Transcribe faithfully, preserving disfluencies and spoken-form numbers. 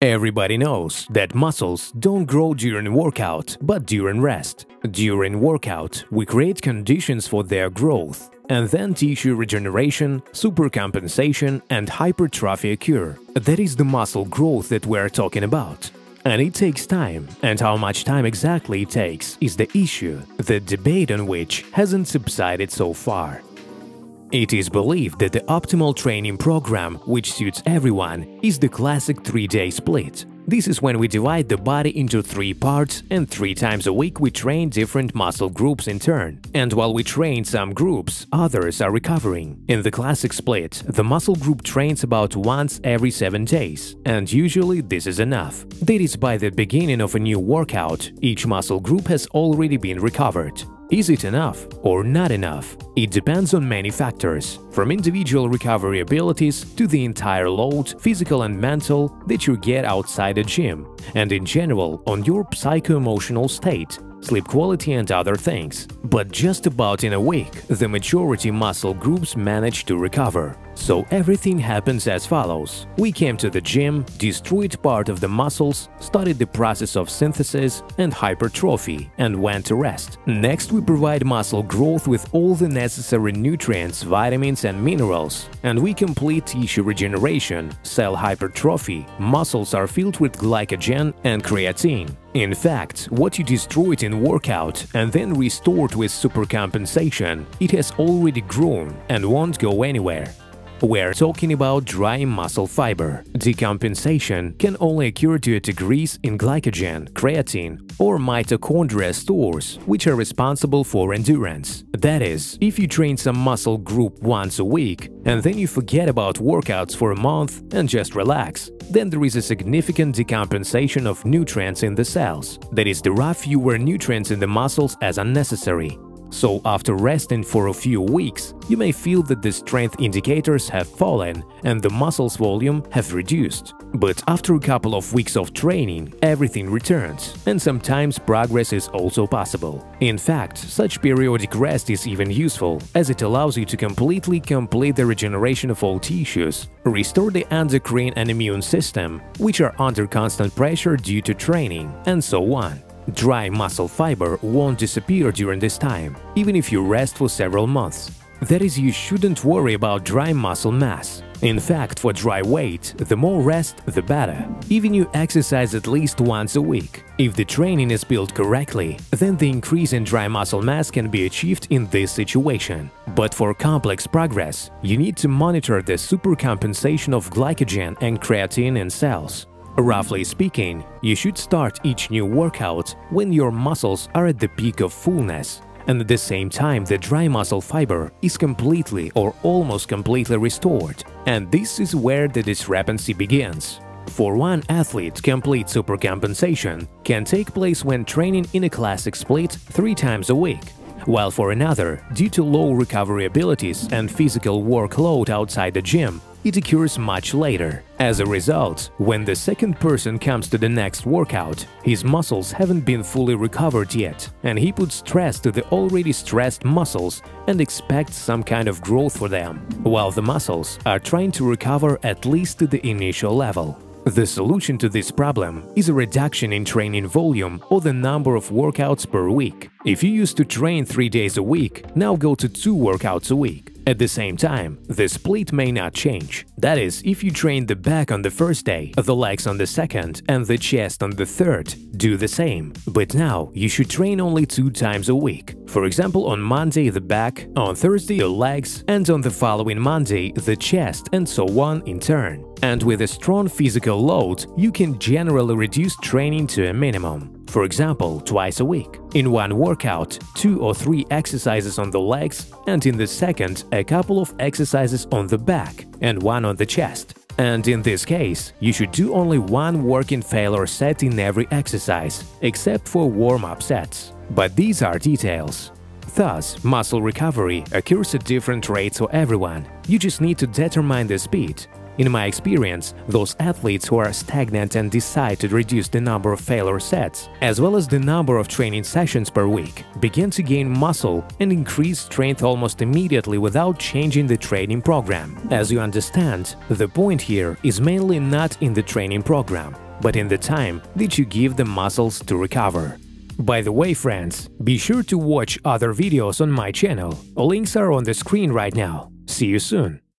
Everybody knows that muscles don't grow during workout, but during rest. During workout, we create conditions for their growth, and then tissue regeneration, supercompensation, and hypertrophy occur. That is the muscle growth that we're talking about. And it takes time, and how much time exactly it takes is the issue, the debate on which hasn't subsided so far. It is believed that the optimal training program, which suits everyone, is the classic three-day split. This is when we divide the body into three parts, and three times a week we train different muscle groups in turn. And while we train some groups, others are recovering. In the classic split, the muscle group trains about once every seven days, and usually this is enough. That is, by the beginning of a new workout, each muscle group has already been recovered. Is it enough or not enough? It depends on many factors, from individual recovery abilities to the entire load, physical and mental, that you get outside the gym, and in general on your psycho-emotional state, sleep quality and other things. But just about in a week, the majority muscle groups manage to recover. So everything happens as follows. We came to the gym, destroyed part of the muscles, studied the process of synthesis and hypertrophy, and went to rest. Next, we provide muscle growth with all the necessary nutrients, vitamins and minerals, and we complete tissue regeneration, cell hypertrophy, muscles are filled with glycogen and creatine. In fact, what you destroyed in workout and then restored with supercompensation, it has already grown and won't go anywhere. We're talking about dry muscle fiber. Decompensation can only occur to a degree in glycogen, creatine, or mitochondria stores, which are responsible for endurance. That is, if you train some muscle group once a week and then you forget about workouts for a month and just relax, then there is a significant decompensation of nutrients in the cells. That is, there are fewer nutrients in the muscles as unnecessary. So after resting for a few weeks, you may feel that the strength indicators have fallen and the muscles volume have reduced. But after a couple of weeks of training, everything returns, and sometimes progress is also possible. In fact, such periodic rest is even useful, as it allows you to completely complete the regeneration of all tissues, restore the endocrine and immune system, which are under constant pressure due to training, and so on. Dry muscle fiber won't disappear during this time, even if you rest for several months. That is, you shouldn't worry about dry muscle mass. In fact, for dry weight, the more rest, the better. Even you exercise at least once a week. If the training is built correctly, then the increase in dry muscle mass can be achieved in this situation. But for complex progress, you need to monitor the supercompensation of glycogen and creatine in cells. Roughly speaking, you should start each new workout when your muscles are at the peak of fullness, and at the same time the dry muscle fiber is completely or almost completely restored, and this is where the discrepancy begins. For one athlete, complete supercompensation can take place when training in a classic split three times a week, while for another, due to low recovery abilities and physical workload outside the gym, it occurs much later. As a result, when the second person comes to the next workout, his muscles haven't been fully recovered yet, and he puts stress to the already stressed muscles and expects some kind of growth for them, while the muscles are trying to recover at least to the initial level. The solution to this problem is a reduction in training volume or the number of workouts per week. If you used to train three days a week, now go to two workouts a week. At the same time, the split may not change. That is, if you train the back on the first day, the legs on the second, and the chest on the third, do the same. But now you should train only two times a week. For example, on Monday the back, on Thursday the legs, and on the following Monday the chest, and so on in turn. And with a strong physical load, you can generally reduce training to a minimum. For example, twice a week. In one workout, two or three exercises on the legs, and in the second, a couple of exercises on the back and one on the chest. And in this case, you should do only one working failure set in every exercise, except for warm-up sets. But these are details. Thus, muscle recovery occurs at different rates for everyone. You just need to determine the speed. In my experience, those athletes who are stagnant and decide to reduce the number of failure sets, as well as the number of training sessions per week, begin to gain muscle and increase strength almost immediately without changing the training program. As you understand, the point here is mainly not in the training program, but in the time that you give the muscles to recover. By the way, friends, be sure to watch other videos on my channel. Links are on the screen right now. See you soon!